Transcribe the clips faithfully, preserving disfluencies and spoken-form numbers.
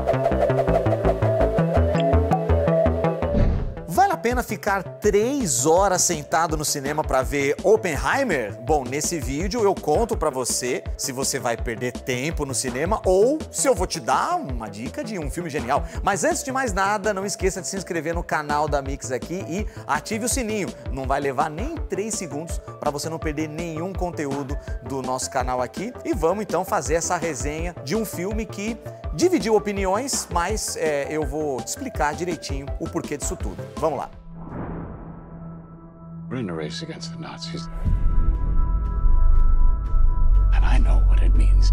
Pena ficar três horas sentado no cinema para ver Oppenheimer? Bom, nesse vídeo eu conto para você se você vai perder tempo no cinema ou se eu vou te dar uma dica de um filme genial. Mas antes de mais nada, não esqueça de se inscrever no canal da Mix aqui e ative o sininho. Não vai levar nem três segundos para você não perder nenhum conteúdo do nosso canal aqui. E vamos então fazer essa resenha de um filme que dividiu opiniões, mas é, eu vou te explicar direitinho o porquê disso tudo. Vamos lá. We're in a race against the Nazis. And I know what it means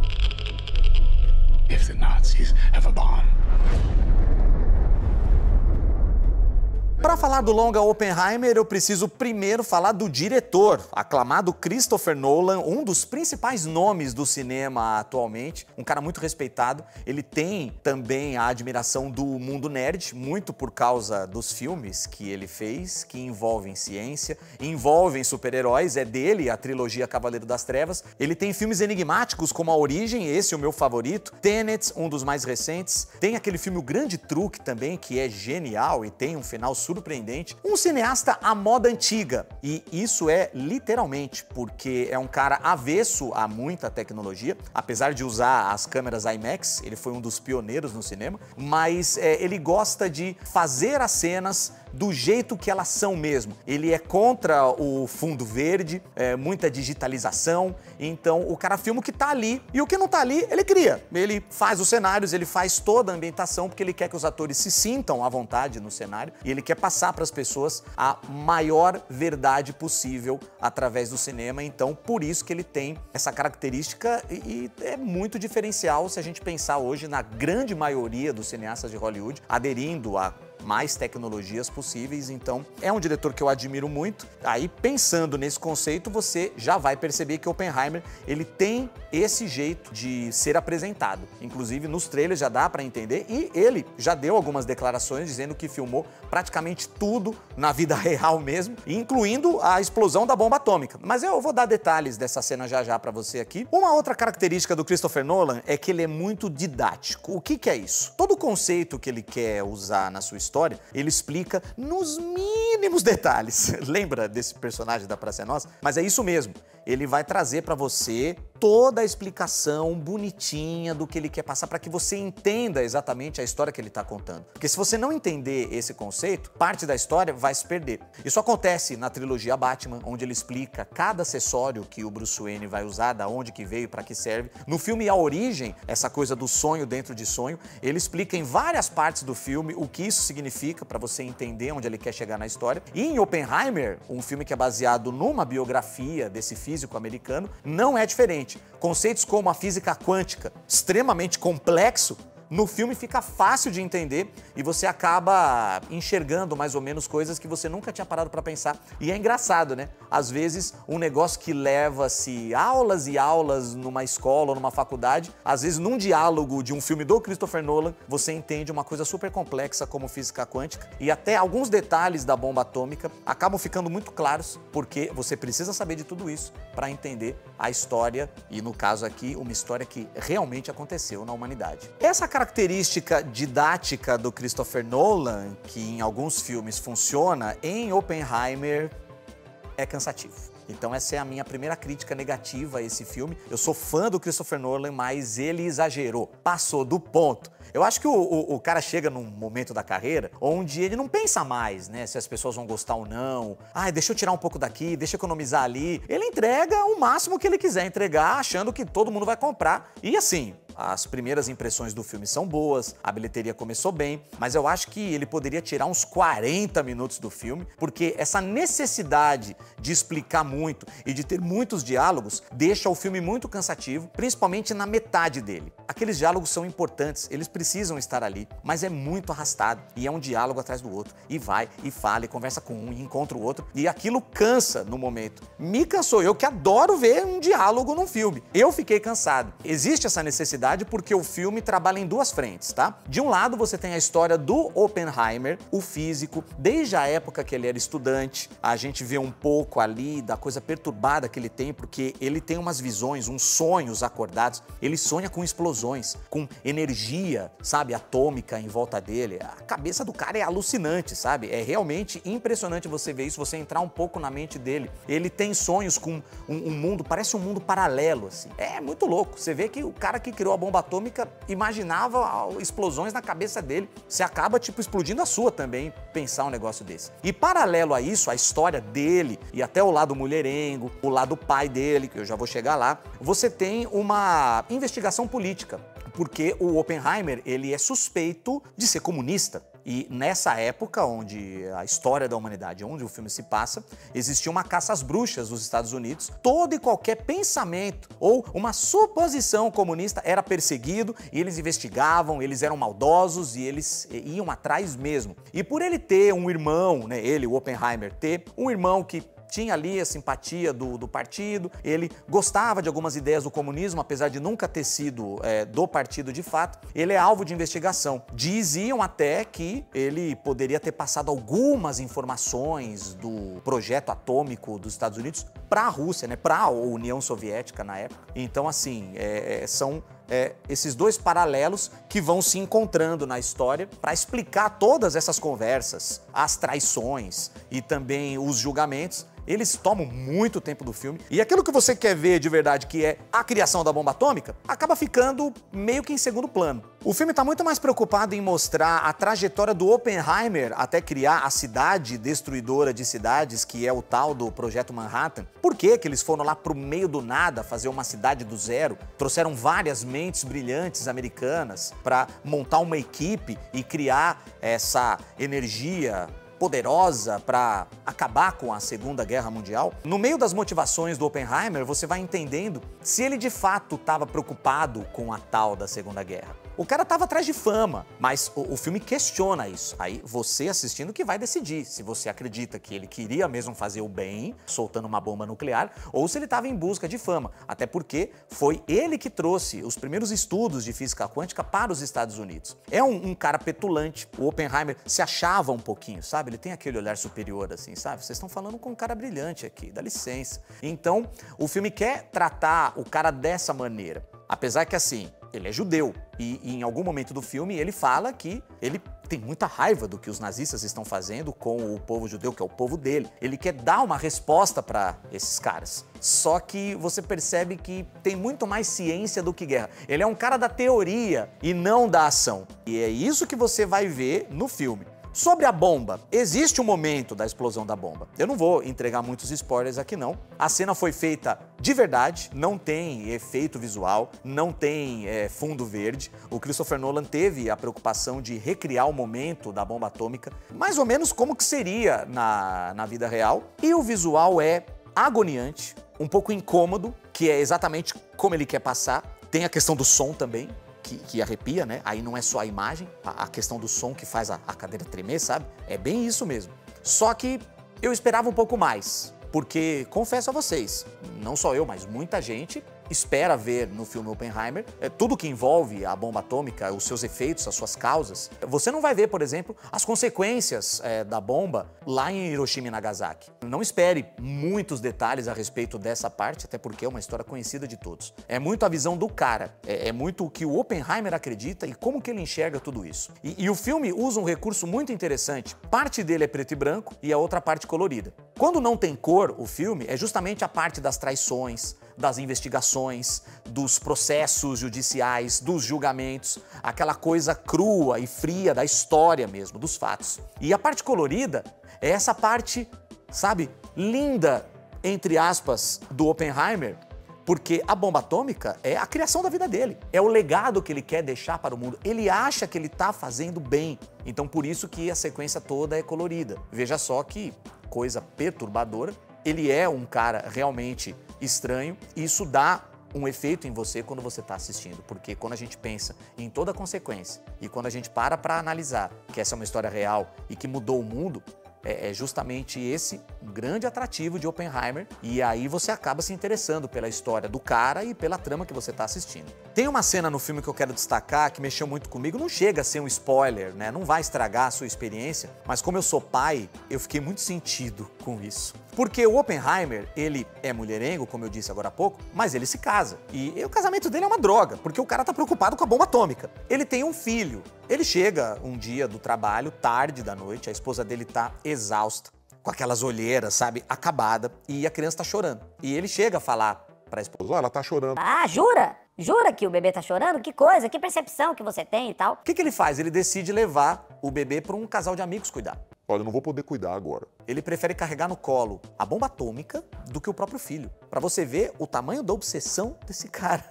if the Nazis have a bomb. Para falar do longa Oppenheimer, eu preciso primeiro falar do diretor, aclamado Christopher Nolan, um dos principais nomes do cinema atualmente, um cara muito respeitado. Ele tem também a admiração do mundo nerd, muito por causa dos filmes que ele fez, que envolvem ciência, envolvem super-heróis, é dele a trilogia Cavaleiro das Trevas. Ele tem filmes enigmáticos como A Origem, esse é o meu favorito, Tenet, um dos mais recentes. Tem aquele filme O Grande Truque também, que é genial e tem um final surpreendente. surpreendente, um cineasta à moda antiga. E isso é literalmente, porque é um cara avesso a muita tecnologia, apesar de usar as câmeras IMAX, ele foi um dos pioneiros no cinema, mas é, ele gosta de fazer as cenas do jeito que elas são mesmo. Ele é contra o fundo verde, é, muita digitalização, então o cara filma o que tá ali e o que não tá ali, ele cria. Ele faz os cenários, ele faz toda a ambientação porque ele quer que os atores se sintam à vontade no cenário e ele quer passar para as pessoas a maior verdade possível através do cinema, então por isso que ele tem essa característica e, e é muito diferencial se a gente pensar hoje na grande maioria dos cineastas de Hollywood aderindo a mais tecnologias possíveis, então é um diretor que eu admiro muito. Aí pensando nesse conceito, você já vai perceber que Oppenheimer, ele tem esse jeito de ser apresentado. Inclusive nos trailers já dá para entender e ele já deu algumas declarações dizendo que filmou praticamente tudo na vida real mesmo, incluindo a explosão da bomba atômica. Mas eu vou dar detalhes dessa cena já já para você aqui. Uma outra característica do Christopher Nolan é que ele é muito didático. O que que é isso? Todo o conceito que ele quer usar na sua história História, ele explica nos mínimos detalhes. Lembra desse personagem da Praça é Nossa? Mas é isso mesmo. Ele vai trazer para você toda a explicação bonitinha do que ele quer passar para que você entenda exatamente a história que ele está contando. Porque se você não entender esse conceito, parte da história vai se perder. Isso acontece na trilogia Batman, onde ele explica cada acessório que o Bruce Wayne vai usar, da onde que veio, para que serve. No filme A Origem, essa coisa do sonho dentro de sonho, ele explica em várias partes do filme o que isso significa para você entender onde ele quer chegar na história. E em Oppenheimer, um filme que é baseado numa biografia desse físico americano, não é diferente. Conceitos como a física quântica, extremamente complexo, no filme fica fácil de entender e você acaba enxergando mais ou menos coisas que você nunca tinha parado para pensar. E é engraçado, né? Às vezes, um negócio que leva-se aulas e aulas numa escola ou numa faculdade, às vezes num diálogo de um filme do Christopher Nolan, você entende uma coisa super complexa como física quântica e até alguns detalhes da bomba atômica acabam ficando muito claros porque você precisa saber de tudo isso para entender a história e, no caso aqui, uma história que realmente aconteceu na humanidade. Essa característica didática do Christopher Nolan, que em alguns filmes funciona, em Oppenheimer é cansativo. Então essa é a minha primeira crítica negativa a esse filme. Eu sou fã do Christopher Nolan, mas ele exagerou, passou do ponto. Eu acho que o, o, o cara chega num momento da carreira onde ele não pensa mais, né, se as pessoas vão gostar ou não. Ah, deixa eu tirar um pouco daqui, deixa eu economizar ali. Ele entrega o máximo que ele quiser entregar, achando que todo mundo vai comprar. E assim, as primeiras impressões do filme são boas, a bilheteria começou bem, mas eu acho que ele poderia tirar uns quarenta minutos do filme, porque essa necessidade de explicar muito e de ter muitos diálogos deixa o filme muito cansativo, principalmente na metade dele. Aqueles diálogos são importantes, eles precisam estar ali, mas é muito arrastado e é um diálogo atrás do outro, e vai, e fala, e conversa com um, e encontra o outro, e aquilo cansa no momento. Me cansou, eu que adoro ver um diálogo num filme. Eu fiquei cansado. Existe essa necessidade complexidade porque o filme trabalha em duas frentes, tá? De um lado, você tem a história do Oppenheimer, o físico, desde a época que ele era estudante. A gente vê um pouco ali da coisa perturbada que ele tem, porque ele tem umas visões, uns sonhos acordados. Ele sonha com explosões, com energia, sabe, atômica em volta dele. A cabeça do cara é alucinante, sabe? É realmente impressionante você ver isso, você entrar um pouco na mente dele. Ele tem sonhos com um, um mundo, parece um mundo paralelo, assim. É muito louco. Você vê que o cara que criou a bomba atômica imaginava explosões na cabeça dele. Você acaba, tipo, explodindo a sua também, pensar um negócio desse. E paralelo a isso, a história dele e até o lado mulherengo, o lado pai dele, que eu já vou chegar lá, você tem uma investigação política, porque o Oppenheimer, ele é suspeito de ser comunista. E nessa época, onde a história da humanidade, onde o filme se passa, existia uma caça às bruxas nos Estados Unidos. Todo e qualquer pensamento ou uma suposição comunista era perseguido e eles investigavam, eles eram maldosos e eles iam atrás mesmo. E por ele ter um irmão, né, ele, o Oppenheimer, ter um irmão que tinha ali a simpatia do, do partido, ele gostava de algumas ideias do comunismo, apesar de nunca ter sido é, do partido de fato, ele é alvo de investigação. Diziam até que ele poderia ter passado algumas informações do projeto atômico dos Estados Unidos para a Rússia, né, para a União Soviética na época. Então, assim, é, são É, esses dois paralelos que vão se encontrando na história para explicar todas essas conversas, as traições e também os julgamentos. Eles tomam muito tempo do filme e aquilo que você quer ver de verdade, que é a criação da bomba atômica, acaba ficando meio que em segundo plano. O filme está muito mais preocupado em mostrar a trajetória do Oppenheimer até criar a cidade destruidora de cidades, que é o tal do Projeto Manhattan. Por que que eles foram lá pro meio do nada fazer uma cidade do zero? Trouxeram várias mentes brilhantes americanas para montar uma equipe e criar essa energia poderosa para acabar com a Segunda Guerra Mundial. No meio das motivações do Oppenheimer, você vai entendendo se ele de fato estava preocupado com a tal da Segunda Guerra. O cara estava atrás de fama, mas o, o filme questiona isso. Aí você assistindo que vai decidir se você acredita que ele queria mesmo fazer o bem, soltando uma bomba nuclear, ou se ele estava em busca de fama. Até porque foi ele que trouxe os primeiros estudos de física quântica para os Estados Unidos. É um, um cara petulante. O Oppenheimer se achava um pouquinho, sabe? Ele tem aquele olhar superior assim, sabe? Vocês estão falando com um cara brilhante aqui, dá licença. Então, o filme quer tratar o cara dessa maneira. Apesar que, assim, ele é judeu e, e em algum momento do filme ele fala que ele tem muita raiva do que os nazistas estão fazendo com o povo judeu, que é o povo dele. Ele quer dar uma resposta para esses caras. Só que você percebe que tem muito mais ciência do que guerra. Ele é um cara da teoria e não da ação. E é isso que você vai ver no filme. Sobre a bomba, existe um momento da explosão da bomba. Eu não vou entregar muitos spoilers aqui não. A cena foi feita de verdade, não tem efeito visual, não tem é, fundo verde. O Christopher Nolan teve a preocupação de recriar o momento da bomba atômica, mais ou menos como que seria na, na vida real. E o visual é agoniante, um pouco incômodo, que é exatamente como ele quer passar. Tem a questão do som também. Que, que arrepia, né? Aí não é só a imagem, a, a questão do som que faz a, a cadeira tremer, sabe? É bem isso mesmo. Só que eu esperava um pouco mais, porque, confesso a vocês, não só eu, mas muita gente espera ver no filme Oppenheimer é, tudo que envolve a bomba atômica, os seus efeitos, as suas causas. Você não vai ver, por exemplo, as consequências é, da bomba lá em Hiroshima e Nagasaki. Não espere muitos detalhes a respeito dessa parte, até porque é uma história conhecida de todos. É muito a visão do cara, é, é muito o que o Oppenheimer acredita e como que ele enxerga tudo isso. E, e o filme usa um recurso muito interessante. Parte dele é preto e branco e a outra parte colorida. Quando não tem cor, o filme é justamente a parte das traições, das investigações, dos processos judiciais, dos julgamentos, aquela coisa crua e fria da história mesmo, dos fatos. E a parte colorida é essa parte, sabe, linda, entre aspas, do Oppenheimer, porque a bomba atômica é a criação da vida dele, é o legado que ele quer deixar para o mundo. Ele acha que ele está fazendo bem, então por isso que a sequência toda é colorida. Veja só que coisa perturbadora. Ele é um cara realmente estranho e isso dá um efeito em você quando você está assistindo, porque quando a gente pensa em toda a consequência e quando a gente para para analisar que essa é uma história real e que mudou o mundo, é justamente esse um grande atrativo de Oppenheimer, e aí você acaba se interessando pela história do cara e pela trama que você está assistindo. Tem uma cena no filme que eu quero destacar que mexeu muito comigo, não chega a ser um spoiler, né? Não vai estragar a sua experiência, mas como eu sou pai, eu fiquei muito sentido com isso. Porque o Oppenheimer, ele é mulherengo, como eu disse agora há pouco, mas ele se casa. E o casamento dele é uma droga, porque o cara tá preocupado com a bomba atômica. Ele tem um filho. Ele chega um dia do trabalho, tarde da noite, a esposa dele tá exausta, com aquelas olheiras, sabe, acabada, e a criança tá chorando. E ele chega a falar pra esposa: "Ó, ela tá chorando." Ah, jura? Jura que o bebê tá chorando? Que coisa, que percepção que você tem e tal. O que que ele faz? Ele decide levar o bebê pra um casal de amigos cuidar. "Olha, eu não vou poder cuidar agora." Ele prefere carregar no colo a bomba atômica do que o próprio filho. Pra você ver o tamanho da obsessão desse cara.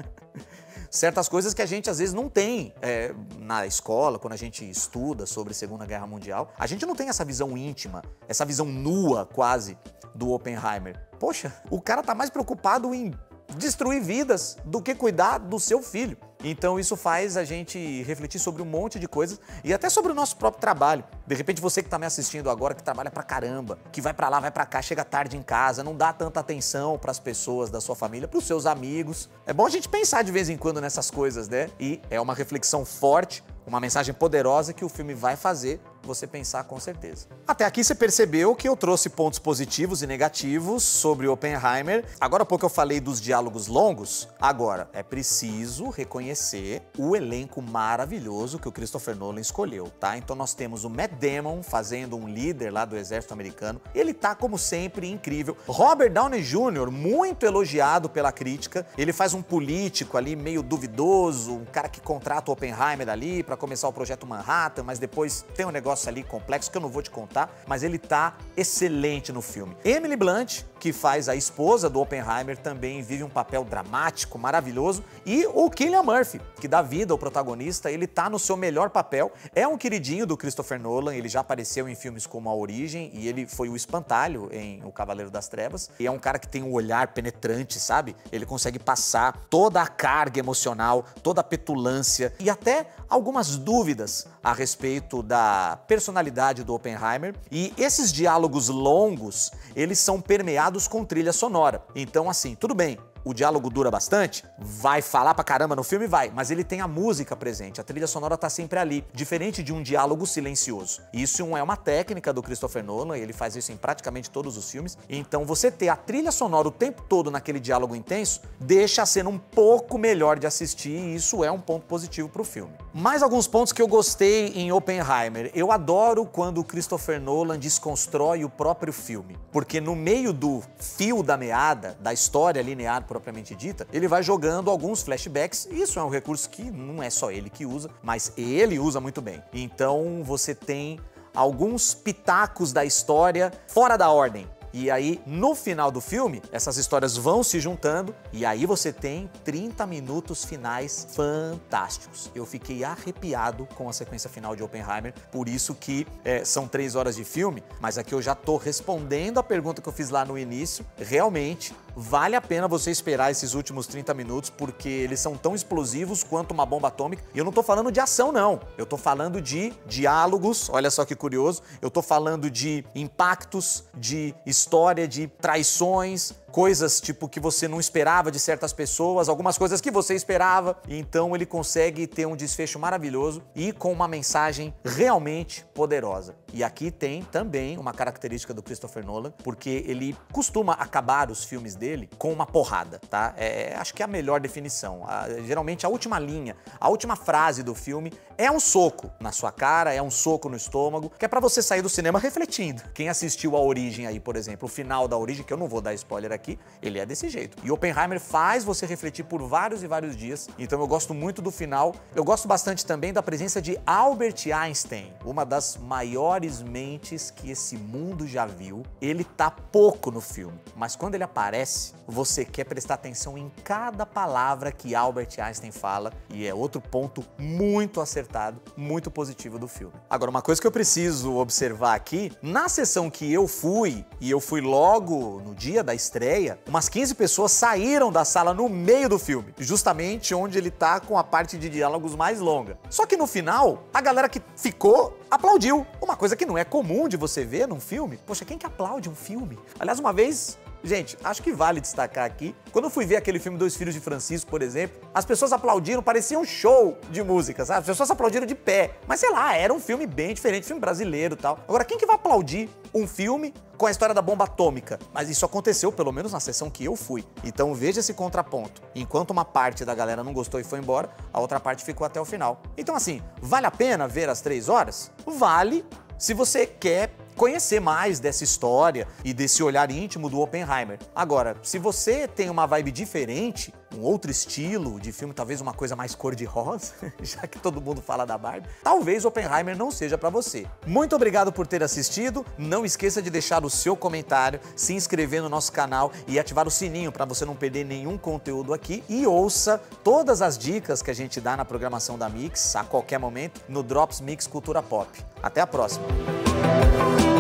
Certas coisas que a gente às vezes não tem é, na escola, quando a gente estuda sobre a Segunda Guerra Mundial. A gente não tem essa visão íntima, essa visão nua quase do Oppenheimer. Poxa, o cara tá mais preocupado em destruir vidas do que cuidar do seu filho. Então isso faz a gente refletir sobre um monte de coisas e até sobre o nosso próprio trabalho. De repente você que tá me assistindo agora, que trabalha pra caramba, que vai pra lá, vai pra cá, chega tarde em casa, não dá tanta atenção pras pessoas da sua família, pros seus amigos. É bom a gente pensar de vez em quando nessas coisas, né? E é uma reflexão forte, uma mensagem poderosa que o filme vai fazer você pensar com certeza. Até aqui você percebeu que eu trouxe pontos positivos e negativos sobre Oppenheimer. Agora há pouco eu falei dos diálogos longos. Agora, é preciso reconhecer o elenco maravilhoso que o Christopher Nolan escolheu, tá? Então nós temos o Matt Damon fazendo um líder lá do exército americano. Ele tá, como sempre, incrível. Robert Downey Júnior, muito elogiado pela crítica. Ele faz um político ali meio duvidoso, um cara que contrata o Oppenheimer ali para começar o projeto Manhattan, mas depois tem um negócio ali complexo que eu não vou te contar, mas ele tá excelente no filme. Emily Blunt, que faz a esposa do Oppenheimer, também vive um papel dramático, maravilhoso. E o Cillian Murphy, que dá vida ao protagonista, ele tá no seu melhor papel. É um queridinho do Christopher Nolan, ele já apareceu em filmes como A Origem e ele foi o espantalho em O Cavaleiro das Trevas. E é um cara que tem um olhar penetrante, sabe? Ele consegue passar toda a carga emocional, toda a petulância e até algumas dúvidas a respeito da personalidade do Oppenheimer. E esses diálogos longos, eles são permeados com trilha sonora. Então, assim, tudo bem, o diálogo dura bastante, vai falar pra caramba no filme, vai, mas ele tem a música presente, a trilha sonora tá sempre ali, diferente de um diálogo silencioso. Isso é uma técnica do Christopher Nolan, ele faz isso em praticamente todos os filmes. Então você ter a trilha sonora o tempo todo naquele diálogo intenso, deixa a cena um pouco melhor de assistir e isso é um ponto positivo pro filme. Mais alguns pontos que eu gostei em Oppenheimer. Eu adoro quando o Christopher Nolan desconstrói o próprio filme, porque no meio do fio da meada, da história linear propriamente dita, ele vai jogando alguns flashbacks. Isso é um recurso que não é só ele que usa, mas ele usa muito bem. Então você tem alguns pitacos da história fora da ordem. E aí, no final do filme, essas histórias vão se juntando e aí você tem trinta minutos finais fantásticos. Eu fiquei arrepiado com a sequência final de Oppenheimer, por isso que é, são três horas de filme, mas aqui eu já tô respondendo a pergunta que eu fiz lá no início. Realmente, vale a pena você esperar esses últimos trinta minutos, porque eles são tão explosivos quanto uma bomba atômica. E eu não tô falando de ação, não. Eu tô falando de diálogos, olha só que curioso. Eu tô falando de impactos, de história, de traições, coisas tipo que você não esperava de certas pessoas, algumas coisas que você esperava. Então ele consegue ter um desfecho maravilhoso e com uma mensagem realmente poderosa. E aqui tem também uma característica do Christopher Nolan, porque ele costuma acabar os filmes dele com uma porrada, tá? É, acho que é a melhor definição. A, geralmente a última linha, a última frase do filme é um soco na sua cara, é um soco no estômago, que é pra você sair do cinema refletindo. Quem assistiu A Origem aí, por exemplo, o final da Origem, que eu não vou dar spoiler aqui, aqui, ele é desse jeito. E Oppenheimer faz você refletir por vários e vários dias, então eu gosto muito do final. Eu gosto bastante também da presença de Albert Einstein, uma das maiores mentes que esse mundo já viu. Ele tá pouco no filme, mas quando ele aparece, você quer prestar atenção em cada palavra que Albert Einstein fala, e é outro ponto muito acertado, muito positivo do filme. Agora, uma coisa que eu preciso observar aqui, na sessão que eu fui, e eu fui logo no dia da estreia ideia, umas quinze pessoas saíram da sala no meio do filme, justamente onde ele tá com a parte de diálogos mais longa. Só que no final, a galera que ficou aplaudiu. Uma coisa que não é comum de você ver num filme. Poxa, quem que aplaude um filme? Aliás, uma vez... Gente, acho que vale destacar aqui, quando eu fui ver aquele filme Dois Filhos de Francisco, por exemplo, as pessoas aplaudiram, parecia um show de música, sabe? As pessoas aplaudiram de pé. Mas sei lá, era um filme bem diferente, filme brasileiro e tal. Agora, quem que vai aplaudir um filme com a história da bomba atômica? Mas isso aconteceu, pelo menos na sessão que eu fui. Então veja esse contraponto. Enquanto uma parte da galera não gostou e foi embora, a outra parte ficou até o final. Então assim, vale a pena ver as três horas? Vale, se você quer conhecer mais dessa história e desse olhar íntimo do Oppenheimer. Agora, se você tem uma vibe diferente, um outro estilo de filme, talvez uma coisa mais cor-de-rosa, já que todo mundo fala da Barbie, talvez Oppenheimer não seja pra você. Muito obrigado por ter assistido, não esqueça de deixar o seu comentário, se inscrever no nosso canal e ativar o sininho para você não perder nenhum conteúdo aqui e ouça todas as dicas que a gente dá na programação da Mix a qualquer momento no Drops Mix Cultura Pop. Até a próxima!